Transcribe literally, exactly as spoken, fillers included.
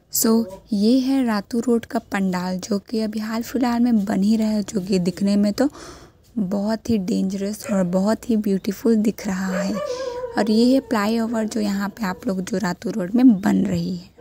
सो so, ये है Ratu road का पंडाल जो कि अभी हाल फिलहाल में बन ही रहा है, जो कि दिखने में तो बहुत ही डेंजरस और बहुत ही ब्यूटीफुल दिख रहा है। और ये है फ्लाई ओवर जो यहाँ पे आप लोग जो रातू रोड में बन रही है।